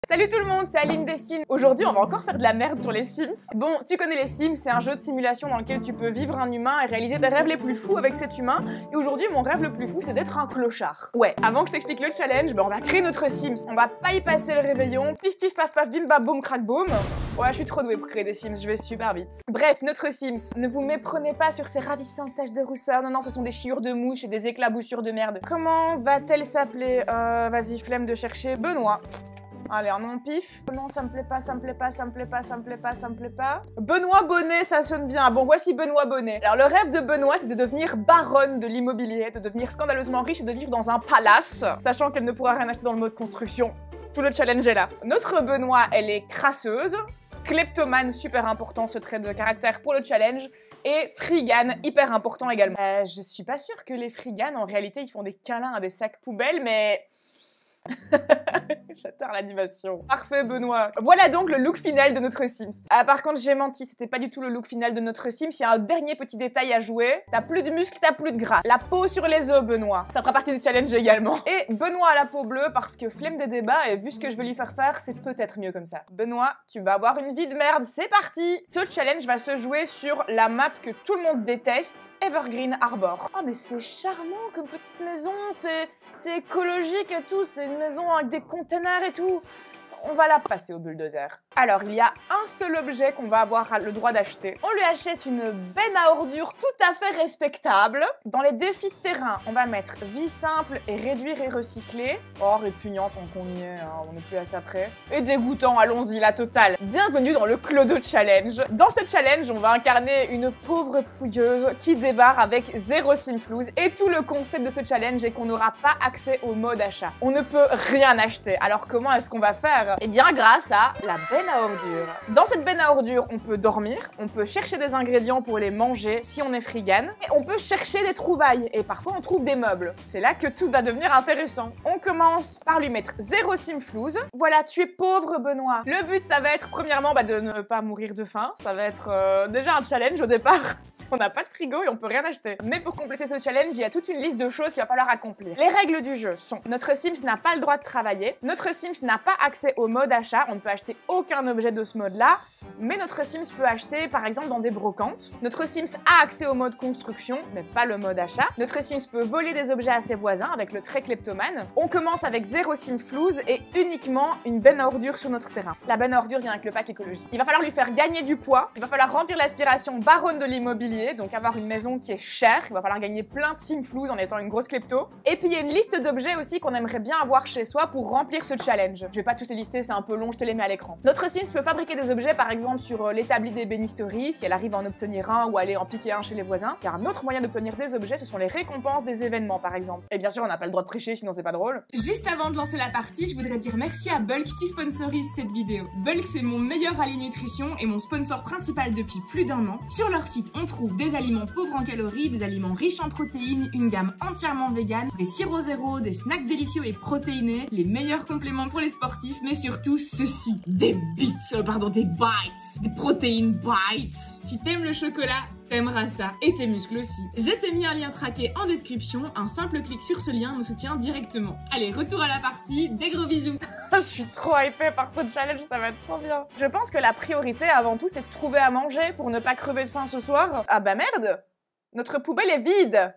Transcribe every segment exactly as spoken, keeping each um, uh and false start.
Salut tout le monde, c'est Aline des Sims. Aujourd'hui, on va encore faire de la merde sur les Sims. Bon, tu connais les Sims, c'est un jeu de simulation dans lequel tu peux vivre un humain et réaliser tes rêves les plus fous avec cet humain. Et aujourd'hui, mon rêve le plus fou, c'est d'être un clochard. Ouais, avant que je t'explique le challenge, ben on va créer notre Sims. On va pas y passer le réveillon, pif pif paf paf bim bam boum crack boum. Ouais, je suis trop douée pour créer des Sims, je vais super vite. Bref, notre Sims, ne vous méprenez pas sur ces ravissantes taches de rousseur. Non, non, ce sont des chiures de mouches et des éclaboussures de merde. Comment va-t-elle s'appeler? Euh, vas-y, flemme de chercher. Benoît. Allez, un nom pif. Non, ça me plaît pas, ça me plaît pas, ça me plaît pas, ça me plaît pas, ça me plaît pas. Benoît Bonnet, ça sonne bien. Bon, voici Benoît Bonnet. Alors, le rêve de Benoît, c'est de devenir baronne de l'immobilier, de devenir scandaleusement riche et de vivre dans un palace, sachant qu'elle ne pourra rien acheter dans le mode construction. Tout le challenge est là. Notre Benoît, elle est crasseuse, kleptomane, super important ce trait de caractère pour le challenge, et frigane, hyper important également. Euh, je suis pas sûre que les friganes, en réalité, ils font des câlins à des sacs poubelles, mais... J'adore l'animation. Parfait, Benoît. Voilà donc le look final de notre Sims. Ah, par contre, j'ai menti, c'était pas du tout le look final de notre Sims. Il y a un dernier petit détail à jouer. T'as plus de muscles, t'as plus de gras. La peau sur les os, Benoît. Ça fera partie du challenge également. Et Benoît a la peau bleue parce que flemme des débats et vu ce que je vais lui faire faire, c'est peut-être mieux comme ça. Benoît, tu vas avoir une vie de merde. C'est parti. Ce challenge va se jouer sur la map que tout le monde déteste, Evergreen Harbor. Oh, mais c'est charmant comme petite maison. C'est... C'est écologique et tout, c'est une maison avec des containers et tout. On va la passer au bulldozer. Alors, il y a un seul objet qu'on va avoir le droit d'acheter. On lui achète une benne à ordures tout à fait respectable. Dans les défis de terrain, on va mettre vie simple et réduire et recycler. Oh, répugnant tant qu'on y est, hein, on n'est plus à ça près. Et dégoûtant, allons-y, la totale. Bienvenue dans le Clodo Challenge. Dans ce challenge, on va incarner une pauvre pouilleuse qui débarre avec zéro simflouz. Et tout le concept de ce challenge est qu'on n'aura pas accès au mode achat. On ne peut rien acheter. Alors comment est-ce qu'on va faire? Eh bien, grâce à la benne à ordures. Dans cette benne à ordures, on peut dormir, on peut chercher des ingrédients pour les manger si on est frigane, et on peut chercher des trouvailles, et parfois on trouve des meubles. C'est là que tout va devenir intéressant. On commence par lui mettre zéro simflouz. Voilà, tu es pauvre, Benoît. Le but, ça va être, premièrement, bah, de ne pas mourir de faim. Ça va être euh, déjà un challenge au départ, parce qu'on n'a pas de frigo et on peut rien acheter. Mais pour compléter ce challenge, il y a toute une liste de choses qu'il va falloir accomplir. Les règles du jeu sont, notre Sims n'a pas le droit de travailler, notre Sims n'a pas accès au mode achat, on ne peut acheter aucun objet de ce mode-là, mais notre Sims peut acheter par exemple dans des brocantes. Notre Sims a accès au mode construction, mais pas le mode achat. Notre Sims peut voler des objets à ses voisins avec le trait kleptomane. On commence avec zéro simflouz et uniquement une benne à ordures sur notre terrain. La benne à ordures vient avec le pack écologique. Il va falloir lui faire gagner du poids, il va falloir remplir l'aspiration baronne de l'immobilier, donc avoir une maison qui est chère, il va falloir gagner plein de simflouz en étant une grosse klepto. Et puis il y a une liste d'objets aussi qu'on aimerait bien avoir chez soi pour remplir ce challenge. Je vais pas tous les lister, c'est un peu long, je te les mets à l'écran. Notre Sims peut fabriquer des objets par exemple sur l'établi d'ébénisterie, si elle arrive à en obtenir un ou aller en piquer un chez les voisins. Car un autre moyen d'obtenir des objets, ce sont les récompenses des événements par exemple. Et bien sûr, on n'a pas le droit de tricher, sinon c'est pas drôle. Juste avant de lancer la partie, je voudrais dire merci à Bulk qui sponsorise cette vidéo. Bulk, c'est mon meilleur allié nutrition et mon sponsor principal depuis plus d'un an. Sur leur site, on trouve des aliments pauvres en calories, des aliments riches en protéines, une gamme entièrement végane, des sirops zéro, des snacks délicieux et protéinés, les meilleurs compléments pour les sportifs, mais surtout ceci, des bits, euh, pardon, des bites, des protéines bites. Si t'aimes le chocolat, t'aimeras ça, et tes muscles aussi. Je t'ai mis un lien traqué en description, un simple clic sur ce lien me soutient directement. Allez, retour à la partie, des gros bisous. Je suis trop hypée par ce challenge, ça va être trop bien. Je pense que la priorité avant tout, c'est de trouver à manger pour ne pas crever de faim ce soir. Ah bah merde, notre poubelle est vide.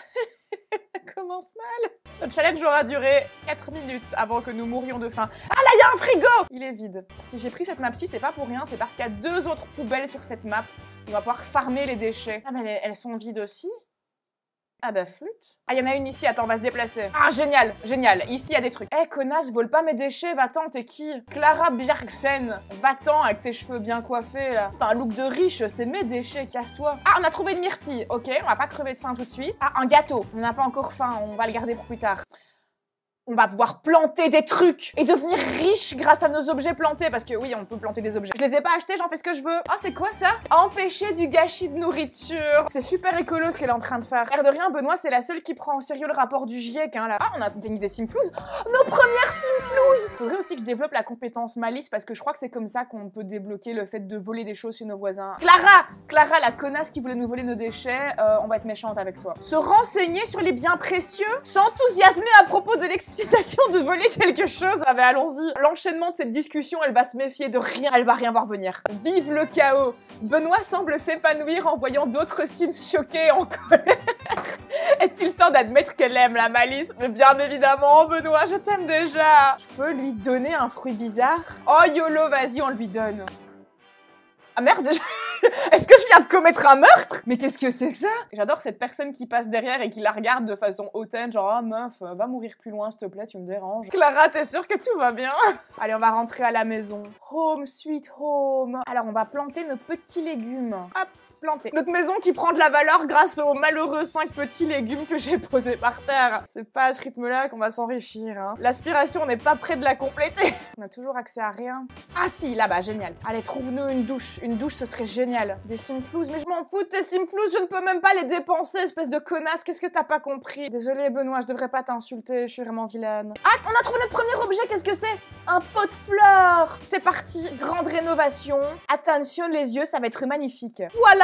Commence mal. Ce challenge aura duré quatre minutes avant que nous mourions de faim. Ah là, il y a un frigo! Il est vide. Si j'ai pris cette map-ci, c'est pas pour rien, c'est parce qu'il y a deux autres poubelles sur cette map. On va pouvoir farmer les déchets. Ah mais elles sont vides aussi? Ah bah flûte. Ah, il y en a une ici, attends, on va se déplacer. Ah, génial, génial, ici il y a des trucs. Eh, hey, connasse, vole pas mes déchets, va-t'en, t'es qui? Clara Bjergsen, va-t'en avec tes cheveux bien coiffés, là. T'as un look de riche, c'est mes déchets, casse-toi. Ah, on a trouvé une myrtille, ok, on va pas crever de faim tout de suite. Ah, un gâteau, on n'a pas encore faim, on va le garder pour plus tard. On va pouvoir planter des trucs et devenir riche grâce à nos objets plantés. Parce que oui, on peut planter des objets. Je les ai pas achetés, j'en fais ce que je veux. Ah, c'est quoi ça? Empêcher du gâchis de nourriture. C'est super écolo ce qu'elle est en train de faire. L'air de rien, Benoît, c'est la seule qui prend au sérieux le rapport du GIEC, hein, là. Ah, on a gagné des simflouz. Oh, nos premières simflouz. Faudrait aussi que je développe la compétence malice parce que je crois que c'est comme ça qu'on peut débloquer le fait de voler des choses chez nos voisins. Clara! Clara, la connasse qui voulait nous voler nos déchets, euh, on va être méchante avec toi. Se renseigner sur les biens précieux? S'enthousiasmer à propos de l'expérience Citation de voler quelque chose. Ah bah allons-y. L'enchaînement de cette discussion, elle va se méfier de rien. Elle va rien voir venir. Vive le chaos. Benoît semble s'épanouir en voyant d'autres Sims choqués en colère. Est-il temps d'admettre qu'elle aime la malice? Mais bien évidemment, Benoît, je t'aime déjà. Je peux lui donner un fruit bizarre? Oh YOLO, vas-y, on lui donne. Ah merde, est-ce que je viens de commettre un meurtre? Mais qu'est-ce que c'est que ça? J'adore cette personne qui passe derrière et qui la regarde de façon hautaine, genre « Ah meuf, va mourir plus loin s'il te plaît, tu me déranges. » Clara, t'es sûre que tout va bien? Allez, on va rentrer à la maison. Home, sweet home. Alors, on va planter nos petits légumes. Hop, planter. Notre maison qui prend de la valeur grâce aux malheureux cinq petits légumes que j'ai posés par terre. C'est pas à ce rythme-là qu'on va s'enrichir, hein. L'aspiration, on n'est pas près de la compléter. On a toujours accès à rien. Ah si, là-bas, génial. Allez, trouve-nous une douche. Une douche, ce serait génial. Des simflouz, mais je m'en fous de tes simflouz, je ne peux même pas les dépenser, espèce de connasse. Qu'est-ce que t'as pas compris? Désolée, Benoît, je devrais pas t'insulter, je suis vraiment vilaine. Ah, on a trouvé notre premier objet, qu'est-ce que c'est? Un pot de fleurs. C'est parti, grande rénovation. Attention les yeux, ça va être magnifique. Voilà.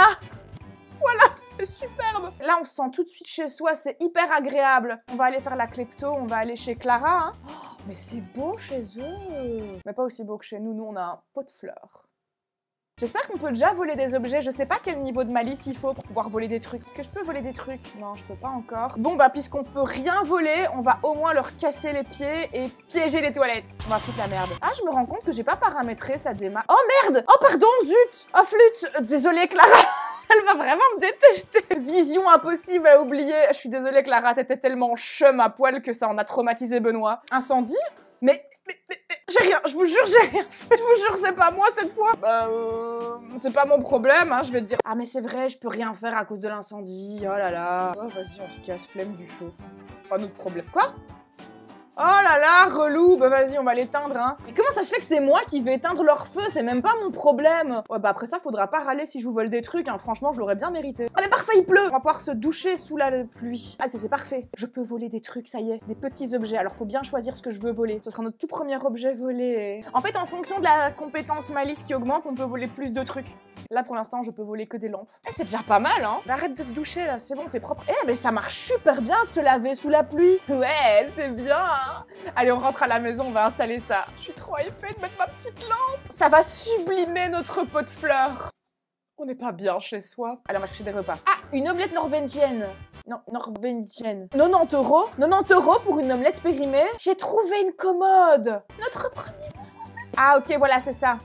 Voilà, c'est superbe. Là, on se sent tout de suite chez soi, c'est hyper agréable. On va aller faire la klepto, on va aller chez Clara. Hein. Oh, mais c'est beau chez eux. Mais pas aussi beau que chez nous, nous on a un pot de fleurs. J'espère qu'on peut déjà voler des objets, je sais pas quel niveau de malice il faut pour pouvoir voler des trucs. Est-ce que je peux voler des trucs? Non, je peux pas encore. Bon bah, puisqu'on peut rien voler, on va au moins leur casser les pieds et piéger les toilettes. On va foutre la merde. Ah, je me rends compte que j'ai pas paramétré ça démarre. Oh merde! Oh pardon, zut! Oh flûte! Euh, désolée Clara! Elle va vraiment me détester. Vision impossible à oublier. Je suis désolée Clara, t'étais tellement chum à poil que ça en a traumatisé Benoît. Incendie? Mais... mais, mais, mais j'ai rien, je vous jure, j'ai rien fait. Je vous jure, c'est pas moi cette fois. Bah, euh, c'est pas mon problème, hein, je vais te dire. Ah, mais c'est vrai, je peux rien faire à cause de l'incendie. Oh là là. Oh, vas-y, on se casse, flemme du feu. Pas notre problème. Quoi? Oh là là, relou. Bah, vas-y, on va l'éteindre, hein. Mais comment ça se fait que c'est moi qui vais éteindre leur feu? C'est même pas mon problème. Ouais, bah, après ça, faudra pas râler si je vous vole des trucs, hein. Franchement, je l'aurais bien mérité. Ah, mais parfait, il pleut. On va pouvoir se doucher sous la pluie. Ah, c'est parfait. Je peux voler des trucs, ça y est. Des petits objets. Alors, faut bien choisir ce que je veux voler. Ce sera notre tout premier objet volé. En fait, en fonction de la compétence malice qui augmente, on peut voler plus de trucs. Là, pour l'instant, je peux voler que des lampes. Eh, c'est déjà pas mal, hein. Bah, arrête de te doucher, là. C'est bon, t'es propre. Eh, mais ça marche super bien de se laver sous la pluie. Ouais, c'est bien, hein. Allez, on rentre à la maison, on va installer ça. Je suis trop hypée de mettre ma petite lampe. Ça va sublimer notre pot de fleurs. On n'est pas bien chez soi. Allez, on va chercher des repas. Ah, une omelette norvégienne. Non, norvégienne. quatre-vingt-dix euros. quatre-vingt-dix euros pour une omelette périmée. J'ai trouvé une commode. Notre premier. Ah, ok, voilà, c'est ça.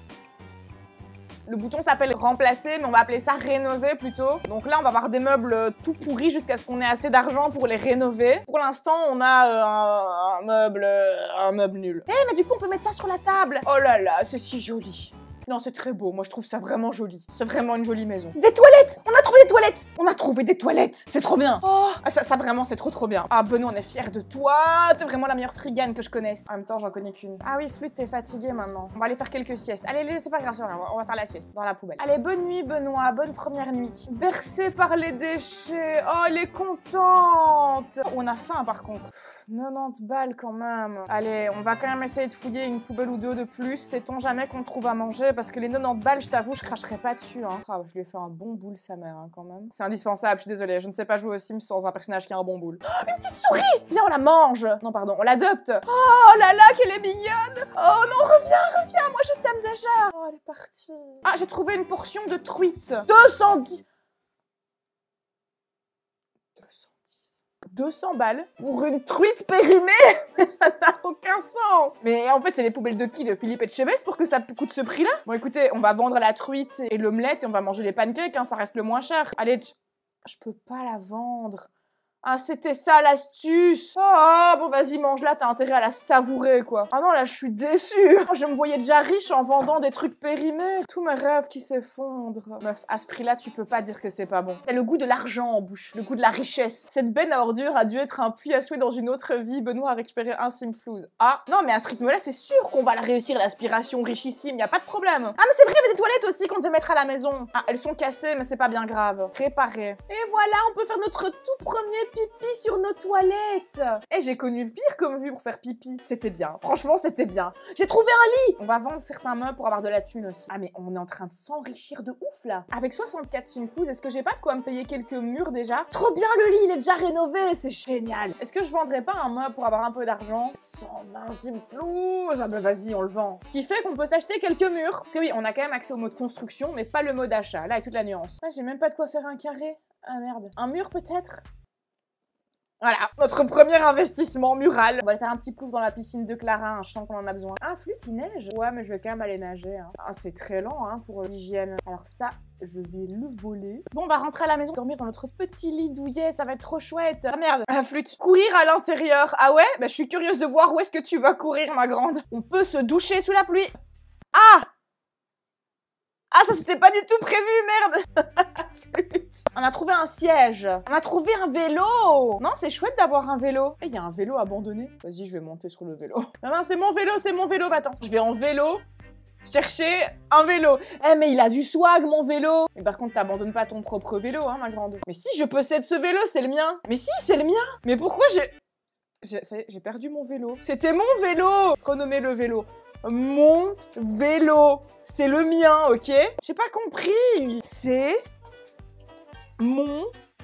Le bouton s'appelle remplacer, mais on va appeler ça rénover plutôt. Donc là, on va avoir des meubles tout pourris jusqu'à ce qu'on ait assez d'argent pour les rénover. Pour l'instant, on a euh, un, un meuble, un meuble nul. Eh, mais du coup, on peut mettre ça sur la table. Oh là là, c'est si joli. Non, c'est très beau. Moi, je trouve ça vraiment joli. C'est vraiment une jolie maison. Des toilettes! On a trouvé des toilettes! On a trouvé des toilettes! C'est trop bien! Oh, ça, ça vraiment, c'est trop trop bien. Ah, Benoît, on est fiers de toi. T'es vraiment la meilleure frigane que je connaisse. En même temps, j'en connais qu'une. Ah oui, Flûte, t'es fatiguée maintenant. On va aller faire quelques siestes. Allez, c'est pas grave, c'est pas grave. On va faire la sieste dans la poubelle. Allez, bonne nuit, Benoît. Bonne première nuit. Bercée par les déchets. Oh, elle est contente. On a faim, par contre. quatre-vingt-dix balles quand même. Allez, on va quand même essayer de fouiller une poubelle ou deux de plus. Sait-on jamais qu'on trouve à manger? Parce que les quatre-vingt-dix balles, je t'avoue, je cracherai pas dessus. Hein. Ah, je lui ai fait un bon boule, sa mère, hein, quand même. C'est indispensable, je suis désolée. Je ne sais pas jouer aux Sims sans un personnage qui a un bon boule. Oh, une petite souris! Viens, on la mange! Non, pardon, on l'adopte. Oh là là, qu'elle est mignonne! Oh non, reviens, reviens! Moi, je t'aime déjà! Oh, elle est partie. Ah, j'ai trouvé une portion de truite. deux cent dix... deux cents balles pour une truite périmée. Ça n'a aucun sens. Mais en fait, c'est les poubelles de qui? De Philippe Etchebest pour que ça coûte ce prix-là? Bon, écoutez, on va vendre la truite et l'omelette et on va manger les pancakes, hein, ça reste le moins cher. Allez, je peux pas la vendre. Ah, c'était ça l'astuce. Oh, bon, vas-y, mange-la, t'as intérêt à la savourer, quoi. Ah non, là, je suis déçue. Je me voyais déjà riche en vendant des trucs périmés. Tous mes rêves qui s'effondrent. Meuf, à ce prix-là, tu peux pas dire que c'est pas bon. T'as le goût de l'argent en bouche, le goût de la richesse. Cette benne à ordures a dû être un puits à souhait dans une autre vie. Benoît a récupéré un simflouz. Ah, non, mais à ce rythme-là, c'est sûr qu'on va la réussir, l'aspiration richissime, y a pas de problème. Ah, mais c'est vrai, il y avait des toilettes aussi qu'on devait mettre à la maison. Ah, elles sont cassées, mais c'est pas bien grave. Réparer. Et voilà, on peut faire notre tout premier pipi sur nos toilettes. Eh, j'ai connu le pire comme vue pour faire pipi. C'était bien. Franchement, c'était bien. J'ai trouvé un lit. On va vendre certains meubles pour avoir de la thune aussi. Ah, mais on est en train de s'enrichir de ouf, là. Avec soixante-quatre simflouz, est-ce que j'ai pas de quoi me payer quelques murs déjà? Trop bien, le lit, il est déjà rénové. C'est génial. Est-ce que je vendrais pas un meuble pour avoir un peu d'argent? cent vingt simflouz. Ah, bah vas-y, on le vend. Ce qui fait qu'on peut s'acheter quelques murs. Parce que oui, on a quand même accès au mode construction, mais pas le mode achat. Là, avec toute la nuance. Ah, j'ai même pas de quoi faire un carré. Ah merde. Un mur peut-être? Voilà, notre premier investissement mural. On va aller faire un petit plouf dans la piscine de Clara, un champ qu'on en a besoin. Ah, flûte, il neige. Ouais, mais je vais quand même aller nager. Hein. Ah, c'est très lent hein, pour euh, l'hygiène. Alors ça, je vais le voler. Bon, on va rentrer à la maison, dormir dans notre petit lit douillet, ça va être trop chouette. Ah merde, la flûte. Courir à l'intérieur. Ah ouais? Bah, je suis curieuse de voir où est-ce que tu vas courir, ma grande. On peut se doucher sous la pluie. Ah! Ah, ça c'était pas du tout prévu, merde. On a trouvé un siège. On a trouvé un vélo. Non, c'est chouette d'avoir un vélo. Il y a un vélo abandonné. Vas-y, je vais monter sur le vélo. Non, non, c'est mon vélo, c'est mon vélo. Attends, je vais en vélo chercher un vélo. Eh, mais il a du swag, mon vélo. Mais par contre, t'abandonnes pas ton propre vélo, hein, ma grande. Mais si, je possède ce vélo, c'est le mien. Mais si, c'est le mien. Mais pourquoi j'ai... J'ai ça y est, j'ai perdu mon vélo. C'était mon vélo. Renommez le vélo. Mon vélo. C'est le mien, ok? J'ai pas compris. C'est mon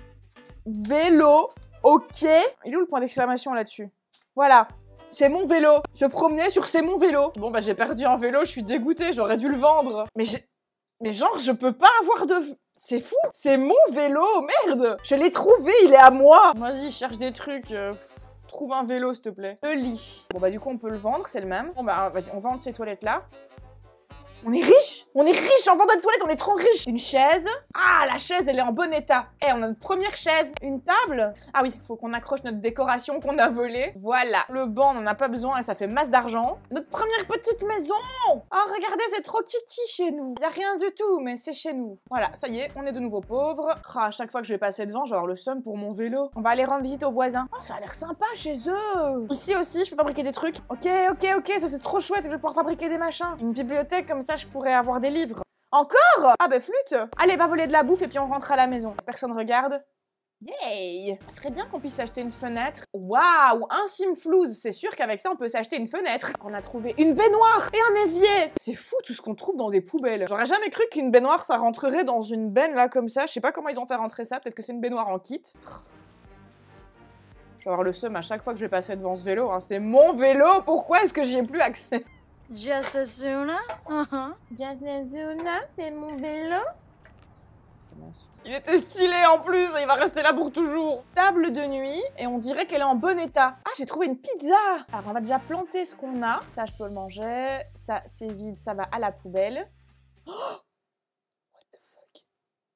vélo, ok? Il est où le point d'exclamation là-dessus? Voilà. C'est mon vélo. Se promener sur c'est mon vélo. Bon, bah j'ai perdu un vélo, je suis dégoûtée, j'aurais dû le vendre. Mais j'ai... Mais genre, je peux pas avoir de... C'est fou. C'est mon vélo, merde. Je l'ai trouvé, il est à moi. Vas-y, cherche des trucs... Euh... Trouve un vélo, s'il te plaît. Le lit. Bon, bah, du coup, on peut le vendre, c'est le même. Bon, bah, vas-y, on vend ces toilettes-là. On est riche. On est riche en vendant de toilettes, on est trop riche. Une chaise. Ah, la chaise, elle est en bon état. Eh, on a notre première chaise. Une table. Ah oui, faut qu'on accroche notre décoration qu'on a volée. Voilà. Le banc, on en a pas besoin et ça fait masse d'argent. Notre première petite maison. Oh, regardez, c'est trop kiki chez nous. Y a rien du tout, mais c'est chez nous. Voilà, ça y est, on est de nouveau pauvres. Ah, à chaque fois que je vais passer devant, je vais avoir le seum pour mon vélo. On va aller rendre visite aux voisins. Oh, ça a l'air sympa chez eux. Ici aussi, je peux fabriquer des trucs. Ok, ok, ok, ça c'est trop chouette. Je vais pouvoir fabriquer des machins. Une bibliothèque comme ça, je pourrais avoir des livres. Encore? Ah bah flûte. Allez, va voler de la bouffe et puis on rentre à la maison. Personne regarde. Yay! Ce serait bien qu'on puisse acheter une fenêtre. Waouh! Un simflouz. C'est sûr qu'avec ça, on peut s'acheter une fenêtre. On a trouvé une baignoire et un évier. C'est fou tout ce qu'on trouve dans des poubelles. J'aurais jamais cru qu'une baignoire, ça rentrerait dans une benne là comme ça. Je sais pas comment ils ont fait rentrer ça. Peut-être que c'est une baignoire en kit. Je vais avoir le seum à chaque fois que je vais passer devant ce vélo. Hein. C'est mon vélo. Pourquoi est-ce que j'y ai plus accès? Just Asuna? Uh-huh. Just Asuna, c'est mon vélo. Il était stylé en plus, il va rester là pour toujours. Table de nuit, et on dirait qu'elle est en bon état. Ah, j'ai trouvé une pizza. Alors, on va déjà planter ce qu'on a. Ça, je peux le manger. Ça, c'est vide, ça va à la poubelle. Oh, what the fuck?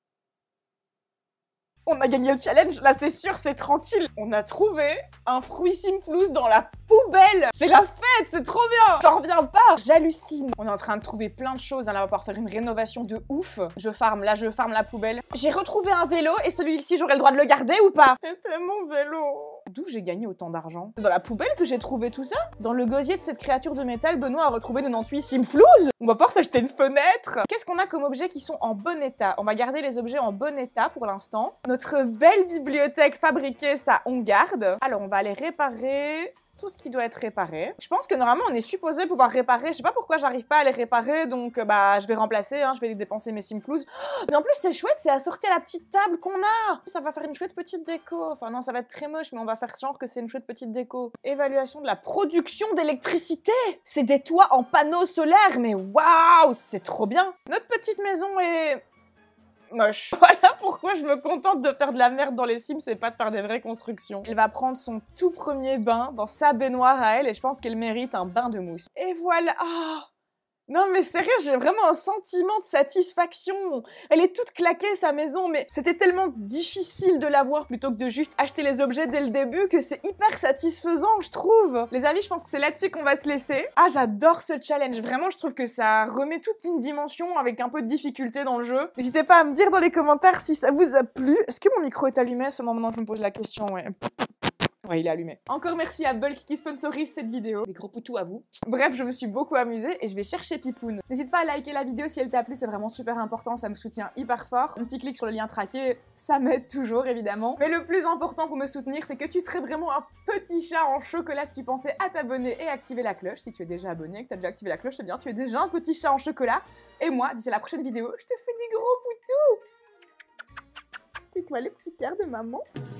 On a gagné le challenge, là c'est sûr, c'est tranquille. On a trouvé un fruit simflouz dans la poubelle. C'est la fête, c'est trop bien. J'en reviens pas. J'hallucine. On est en train de trouver plein de choses. Là, on va pouvoir faire une rénovation de ouf. Je farme, là je farme la poubelle. J'ai retrouvé un vélo et celui-ci, j'aurais le droit de le garder ou pas? C'était mon vélo. D'où j'ai gagné autant d'argent? C'est dans la poubelle que j'ai trouvé tout ça? Dans le gosier de cette créature de métal, Benoît a retrouvé quatre-vingt-dix-huit simflouz. On va pouvoir s'acheter une fenêtre. Qu'est-ce qu'on a comme objets qui sont en bon état? On va garder les objets en bon état pour l'instant. Notre belle bibliothèque fabriquée, ça on garde. Alors on va aller réparer tout ce qui doit être réparé. Je pense que normalement on est supposé pouvoir réparer. Je sais pas pourquoi j'arrive pas à les réparer, donc euh, bah je vais remplacer, hein, je vais dépenser mes simflouz. Mais en plus c'est chouette, c'est assorti à la petite table qu'on a. Ça va faire une chouette petite déco. Enfin non, ça va être très moche, mais on va faire genre que c'est une chouette petite déco. Évaluation de la production d'électricité. C'est des toits en panneaux solaires, mais waouh, c'est trop bien. Notre petite maison est moche. Voilà pourquoi je me contente de faire de la merde dans les Sims et pas de faire des vraies constructions. Elle va prendre son tout premier bain dans sa baignoire à elle et je pense qu'elle mérite un bain de mousse. Et voilà. Oh. Non mais sérieux, j'ai vraiment un sentiment de satisfaction. Elle est toute claquée sa maison, mais c'était tellement difficile de l'avoir plutôt que de juste acheter les objets dès le début que c'est hyper satisfaisant, je trouve. Les amis, je pense que c'est là-dessus qu'on va se laisser. Ah, j'adore ce challenge. Vraiment, je trouve que ça remet toute une dimension avec un peu de difficulté dans le jeu. N'hésitez pas à me dire dans les commentaires si ça vous a plu. Est-ce que mon micro est allumé à ce moment où je me pose la question? Ouais. Ouais, il est allumé. Encore merci à Bulk qui sponsorise cette vidéo. Des gros poutous à vous. Bref, je me suis beaucoup amusée et je vais chercher Pipoun. N'hésite pas à liker la vidéo si elle t'a plu, c'est vraiment super important, ça me soutient hyper fort. Un petit clic sur le lien traqué, ça m'aide toujours évidemment. Mais le plus important pour me soutenir, c'est que tu serais vraiment un petit chat en chocolat si tu pensais à t'abonner et activer la cloche. Si tu es déjà abonné et que tu as déjà activé la cloche, c'est bien, tu es déjà un petit chat en chocolat. Et moi, d'ici la prochaine vidéo, je te fais des gros poutous. C'est toi le petit cœur de maman.